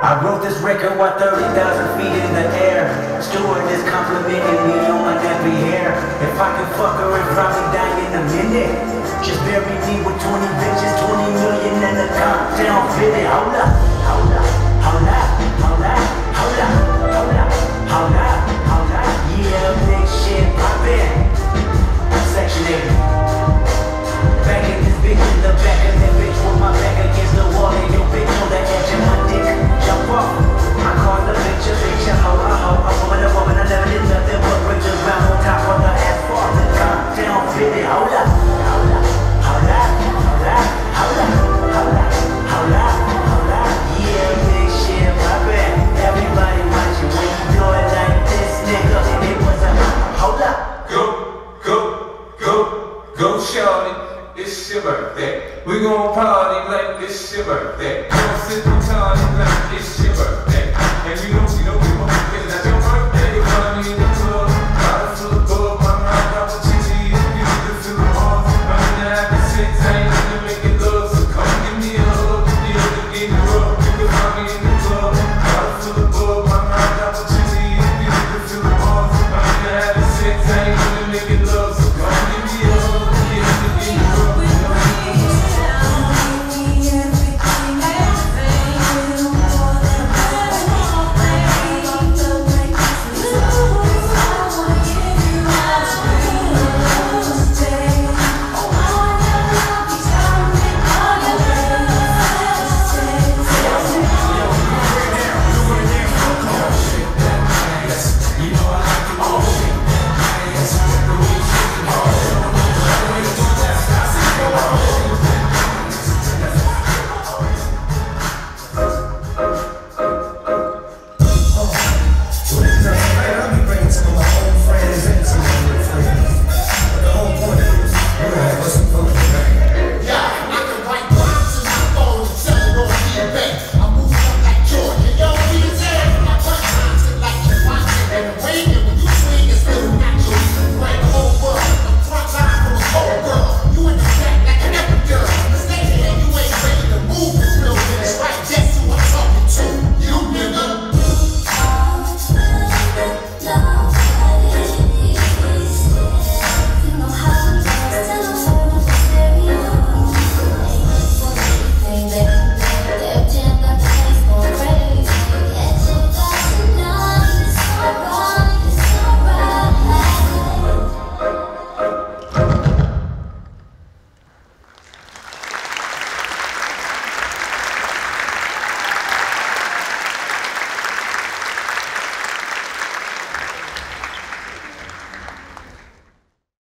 I wrote this record while 30,000 feet in the air. Steward is complimenting me on my nappy hair. If I could fuck her and probably die in a minute. Just bury me with 20 bitches, 20 million and a countdown fitted. Hold up, hold up, hold up, hold up, hold up, hold up, hold up, hold up. Yeah, big shit poppin'. Section 8. Back in this bitch in the back of that bitch with my back against the wall and your bitch on the edge of my dick. Jump off. I call the bitch a bitch, a hoe, a hoe, a woman, I never did nothing but bridge around on top of the asphalt and countdown fitted. Hold up, hold up, hold up, hold up, hold up, hold up, hold up, hold up. Yeah, big shit poppin'. Everybody watching when you do it like this, nigga. It was a hold up. Go shorty, it's your birthday. We gon' party like it's your birthday. Don't sit retarded like it's your birthday. And you know, cause that's your birthday.